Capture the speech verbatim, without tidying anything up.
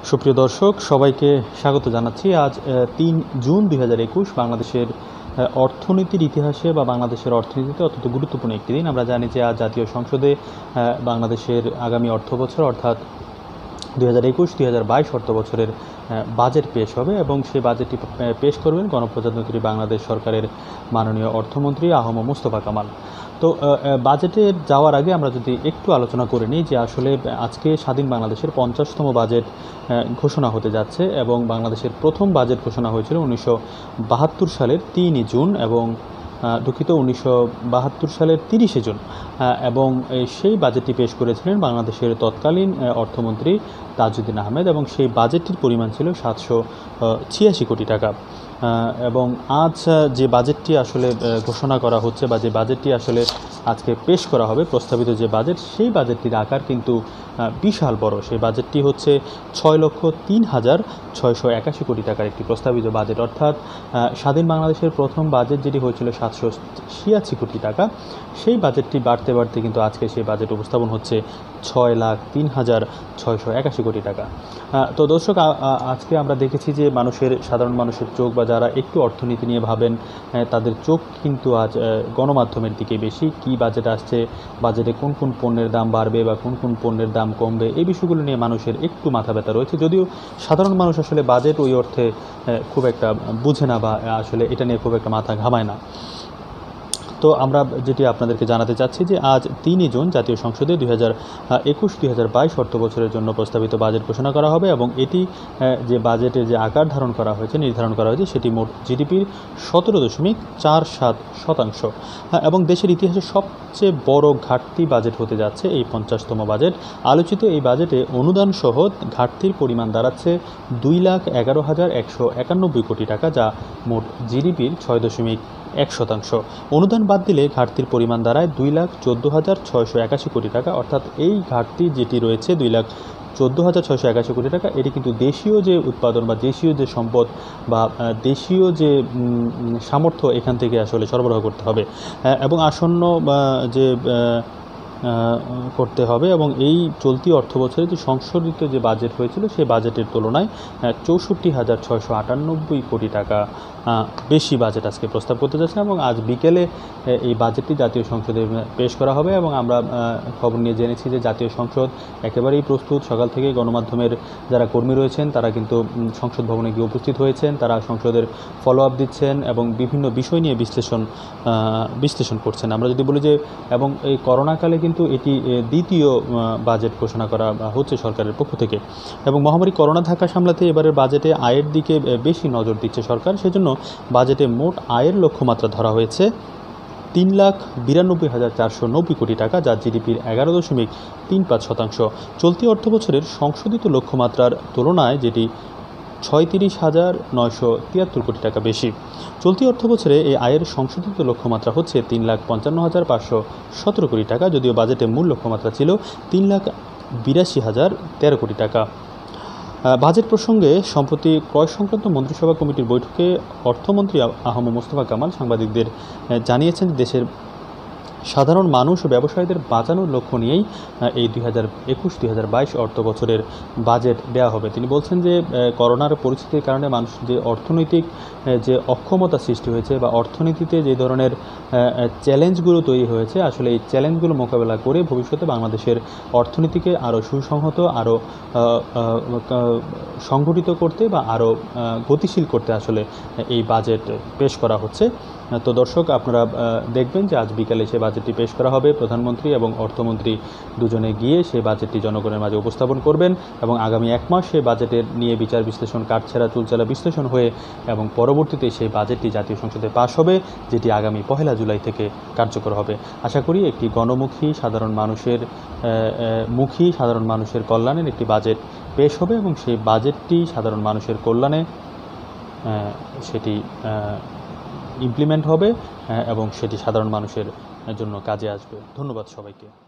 সুপ্রিয় দর্শক, সবাইকে স্বাগত জানাচ্ছি। আজ তিন জুন দুই হাজার একুশ বাংলাদেশের অর্থনীতির ইতিহাসে বা বাংলাদেশের অর্থনীতিতে অত্যন্ত গুরুত্বপূর্ণ একটি দিন। আমরা জানি যে আজ জাতীয় সংসদে বাংলাদেশের আগামী অর্থ বছর অর্থাৎ দুই হাজার একুশ দুই হাজার বাইশ অর্থ বছরের বাজেট পেশ হবে এবং সেই বাজেটটি পেশ করবেন গণপ্রজাতন্ত্রী বাংলাদেশ সরকারের মাননীয় অর্থমন্ত্রী আ হ ম মুস্তফা কামাল। তো বাজেটে যাওয়ার আগে আমরা যদি একটু আলোচনা করে নিই যে আসলে আজকে স্বাধীন বাংলাদেশের পঞ্চাশতম বাজেট ঘোষণা হতে যাচ্ছে এবং বাংলাদেশের প্রথম বাজেট ঘোষণা হয়েছিল উনিশশো বাহাত্তর সালের তিনই জুন এবং দুঃখিত উনিশশো বাহাত্তর সালের তিরিশে জুন এবং সেই বাজেটটি পেশ করেছিলেন বাংলাদেশের তৎকালীন অর্থমন্ত্রী তাজউদ্দিন আহমেদ এবং সেই বাজেটটির পরিমাণ ছিল সাতশো ছিয়াশি কোটি টাকা। এবং আজ যে বাজেটটি আসলে ঘোষণা করা হচ্ছে বা যে বাজেটটি আসলে আজকে পেশ করা হবে, প্রস্তাবিত যে বাজেট, সেই বাজেটটির আকার কিন্তু বিশাল বড়। সেই বাজেটটি হচ্ছে ছয় লক্ষ তিন হাজার ছয়শো একাশি কোটি টাকার একটি প্রস্তাবিত বাজেট, অর্থাৎ স্বাধীন বাংলাদেশের প্রথম বাজেট যেটি হয়েছিল সাতশো ছিয়াশি কোটি টাকা, সেই বাজেটটি বাড়তে বাড়তে কিন্তু আজকে সেই বাজেট উপস্থাপন হচ্ছে ছয় লাখ তিন হাজার ছয়শো একাশি কোটি টাকা। তো দর্শক, আজকে আমরা দেখেছি যে মানুষের সাধারণ মানুষের চোখ বা যারা একটু অর্থনীতি নিয়ে ভাবেন তাদের চোখ কিন্তু আজ গণমাধ্যমের দিকে বেশি। কি বাজেট আসছে, বাজেটে কোন কোন পণ্যের দাম বাড়বে বা কোন কোন পণ্যের দাম কমবে, এই বিষয়গুলো নিয়ে মানুষের একটু মাথা ব্যথা রয়েছে, যদিও সাধারণ মানুষ আসলে বাজেট ওই অর্থে খুব একটা বুঝে না বা আসলে এটা নিয়ে খুব একটা মাথা ঘামায় না। তো আমরা যেটি আপনাদেরকে জানাতে চাচ্ছি যে আজ তিনই জুন জাতীয় সংসদে দুই হাজার একুশ দুই হাজার বাইশ অর্থ বছরের জন্য প্রস্তাবিত বাজেট ঘোষণা করা হবে এবং এটি যে বাজেটের যে আকার ধারণ করা হয়েছে নির্ধারণ করা হয়েছে সেটি মোট জিডিপির সতেরো দশমিক চার সাত শতাংশ এবং দেশের ইতিহাসে সবচেয়ে বড় ঘাটতি বাজেট হতে যাচ্ছে এই পঞ্চাশতম বাজেট। আলোচিত এই বাজেটে অনুদান সহ ঘাটতির পরিমাণ দাঁড়াচ্ছে দুই লাখ এগারো হাজার একশো একানব্বই কোটি টাকা, যা মোট জিডিপির ছয় দশমিক এক শতাংশ। অনুদান বাদ দিলে ঘাটতির পরিমাণ দাঁড়ায় দুই লাখ চোদ্দো হাজার ছয়শো একাশি কোটি টাকা, অর্থাৎ এই ঘাটতি যেটি রয়েছে দুই লাখ চোদ্দো হাজার ছয়শো একাশি কোটি টাকা, এটি কিন্তু দেশীয় যে উৎপাদন বা দেশীয় যে সম্পদ বা দেশীয় যে সামর্থ্য এখান থেকে আসলে সরবরাহ করতে হবে এবং আসন্ন যে করতে হবে এবং এই চলতি অর্থ বছরে যে সংশোধিত যে বাজেট হয়েছিল সেই বাজেটের তুলনায় চৌষট্টি হাজার ছয়শো আটানব্বই কোটি টাকা বেশি বাজেট আজকে প্রস্তাব করতে যাচ্ছে এবং আজ বিকেলে এই বাজেটটি জাতীয় সংসদে পেশ করা হবে এবং আমরা খবর নিয়ে জেনেছি যে জাতীয় সংসদ একেবারেই প্রস্তুত। সকাল থেকে গণমাধ্যমের যারা কর্মী রয়েছেন তারা কিন্তু সংসদ ভবনে গিয়ে উপস্থিত হয়েছেন, তারা সংসদের ফলো আপ দিচ্ছেন এবং বিভিন্ন বিষয় নিয়ে বিশ্লেষণ বিশ্লেষণ করছেন। আমরা যদি বলি যে এবং এই করোনাকালে কিন্তু এটি দ্বিতীয় বাজেট ঘোষণা করা হচ্ছে সরকারের পক্ষ থেকে এবং মহামারী করোনা ধাক্কা সামলাতে এবারের বাজেটে আয়ের দিকে বেশি নজর দিচ্ছে সরকার। সেজন্য বাজেটে মোট আয়ের লক্ষ্যমাত্রা ধরা হয়েছে তিন লাখ বিরানব্বই হাজার চারশো নব্বই কোটি টাকা, যা জিডিপির এগারো দশমিক তিন পাঁচ শতাংশ। চলতি অর্থ বছরের সংশোধিত লক্ষ্যমাত্রার তুলনায় যেটি ছয়ত্রিশ হাজার নয়শো তিয়াত্তর কোটি টাকা বেশি। চলতি অর্থ বছরে এই আয়ের সংশোধিত লক্ষ্যমাত্রা হচ্ছে তিন লাখ পঞ্চান্ন হাজার পাঁচশো সতেরো কোটি টাকা, যদিও বাজেটে মূল লক্ষ্যমাত্রা ছিল তিন লাখ বিরাশি হাজার তেরো কোটি টাকা। বাজেট প্রসঙ্গে সম্প্রতি ক্রয় সংক্রান্ত মন্ত্রিসভা কমিটির বৈঠকে অর্থমন্ত্রী আ হ ম মুস্তফা কামাল সাংবাদিকদের জানিয়েছেন দেশের সাধারণ মানুষ ও ব্যবসায়ীদের বাঁচানোর লক্ষ্য নিয়েই এই দুই হাজার একুশ দুই হাজার বাইশ অর্থ বছরের বাজেট দেওয়া হবে। তিনি বলছেন যে করোনার পরিস্থিতির কারণে মানুষ যে অর্থনৈতিক যে অক্ষমতা সৃষ্টি হয়েছে বা অর্থনীতিতে যে ধরনের চ্যালেঞ্জগুলো তৈরি হয়েছে, আসলে এই চ্যালেঞ্জগুলো মোকাবেলা করে ভবিষ্যতে বাংলাদেশের অর্থনীতিকে আরও সুসংহত, আরও সংগঠিত করতে বা আরও গতিশীল করতে আসলে এই বাজেট পেশ করা হচ্ছে। তো দর্শক, আপনারা দেখবেন যে আজ বিকালে সে বাজেটটি পেশ করা হবে। প্রধানমন্ত্রী এবং অর্থমন্ত্রী দুজনে গিয়ে সেই বাজেটটি জনগণের মাঝে উপস্থাপন করবেন এবং আগামী এক মাস সেই বাজেটের নিয়ে বিচার বিশ্লেষণ, কাটছেড়া চুলচেরা বিশ্লেষণ হয়ে এবং পরবর্তীতে সেই বাজেটটি জাতীয় সংসদে পাশ হবে, যেটি আগামী পহেলা জুলাই থেকে কার্যকর হবে। আশা করি একটি গণমুখী, সাধারণ মানুষের মুখী, সাধারণ মানুষের কল্যাণের একটি বাজেট পেশ হবে এবং সেই বাজেটটি সাধারণ মানুষের কল্যাণে সেটি ইমপ্লিমেন্ট হবে এবং সেটি সাধারণ মানুষের জন্য কাজে আসবে। ধন্যবাদ সবাইকে।